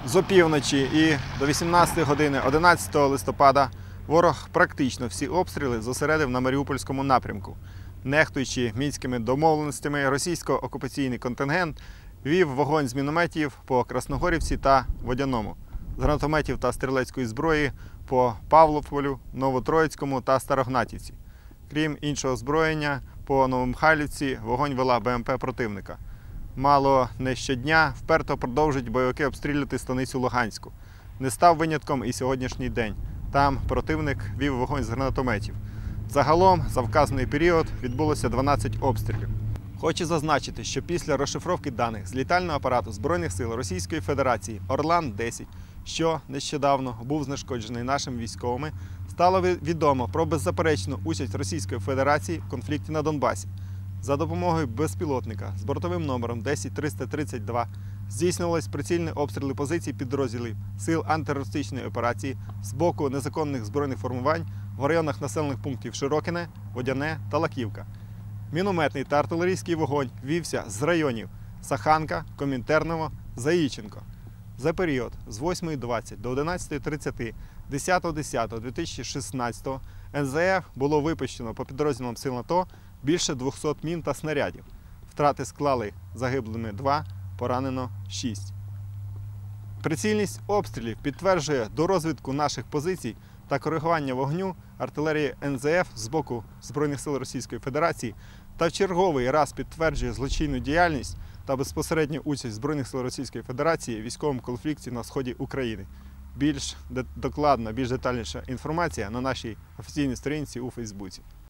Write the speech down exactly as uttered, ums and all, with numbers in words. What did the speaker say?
З опівночі і до вісімнадцятої години одинадцятого листопада ворог практично всі обстріли зосередив на Маріупольському напрямку. Нехтуючи мінськими домовленостями, російсько-окупаційний контингент вів вогонь з мінометів по Красногорівці та Водяному, з гранатометів та стрілецької зброї по Павлополю, Новотроїцькому та Старогнатівці. Крім іншого озброєння, по Новомихайлівці вогонь вела БМП противника. Мало не щодня вперто продовжують бойовики обстрілювати станицю Луганську. Не став винятком і сьогоднішній день. Там противник вів вогонь з гранатометів. Загалом за вказаний період відбулося дванадцять обстрілів. Хочу зазначити, що після розшифровки даних з літального апарату Збройних сил Російської Федерації Орлан десять, що нещодавно був знешкоджений нашими військовими, стало відомо про беззаперечну участь Російської Федерації в конфлікті на Донбасі. За допомогою безпілотника з бортовим номером десять триста тридцять два здійснювались прицільні обстріли позицій підрозділів Сил антитерористичної операції з боку незаконних збройних формувань в районах населених пунктів Широкине, Водяне та Лаківка. Мінометний та артилерійський вогонь вівся з районів Саханка, Комінтерново, Заїченко. За період з восьмої двадцять до одинадцятої тридцять десятого десятого дві тисячі шістнадцятого ен зе еф було випущено по підрозділам сил АТО більше двохсот мін та снарядів. Втрати склали загиблими два, поранено шість. Прицільність обстрілів підтверджує дорозвідку наших позицій та коригування вогню артилерії ен зе еф з боку Збройних сил Російської Федерації та в черговий раз підтверджує злочинну діяльність та безпосередню участь Збройних сил Російської Федерації в військовому конфлікті на сході України. Більш докладна, більш детальніша інформація на нашій офіційній сторінці у Фейсбуці.